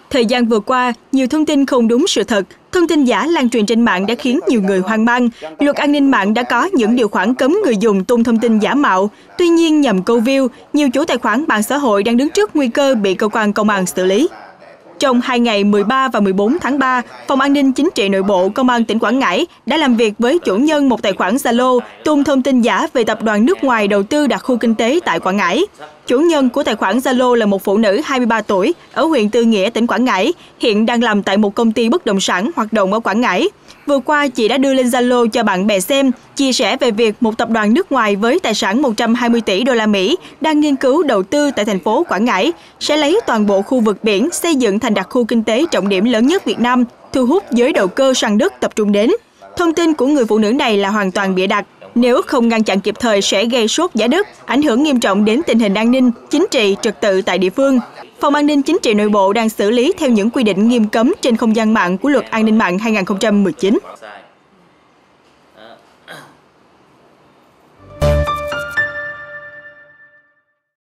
Thời gian vừa qua, nhiều thông tin không đúng sự thật, thông tin giả lan truyền trên mạng đã khiến nhiều người hoang mang. Luật an ninh mạng đã có những điều khoản cấm người dùng tung thông tin giả mạo. Tuy nhiên, nhằm câu view, nhiều chủ tài khoản mạng xã hội đang đứng trước nguy cơ bị cơ quan công an xử lý. Trong 2 ngày 13 và 14 tháng 3, Phòng An ninh Chính trị Nội bộ Công an tỉnh Quảng Ngãi đã làm việc với chủ nhân một tài khoản Zalo tung thông tin giả về tập đoàn nước ngoài đầu tư đặt khu kinh tế tại Quảng Ngãi. Chủ nhân của tài khoản Zalo là một phụ nữ 23 tuổi ở huyện Tư Nghĩa, tỉnh Quảng Ngãi, hiện đang làm tại một công ty bất động sản hoạt động ở Quảng Ngãi. Vừa qua, chị đã đưa lên Zalo cho bạn bè xem, chia sẻ về việc một tập đoàn nước ngoài với tài sản 120 tỷ đô la Mỹ đang nghiên cứu đầu tư tại thành phố Quảng Ngãi, sẽ lấy toàn bộ khu vực biển xây dựng thành đặc khu kinh tế trọng điểm lớn nhất Việt Nam, thu hút giới đầu cơ săn đất tập trung đến. Thông tin của người phụ nữ này là hoàn toàn bịa đặt. Nếu không ngăn chặn kịp thời sẽ gây sốt giá đất, ảnh hưởng nghiêm trọng đến tình hình an ninh, chính trị, trật tự tại địa phương. Phòng An ninh Chính trị Nội bộ đang xử lý theo những quy định nghiêm cấm trên không gian mạng của Luật An ninh mạng 2019.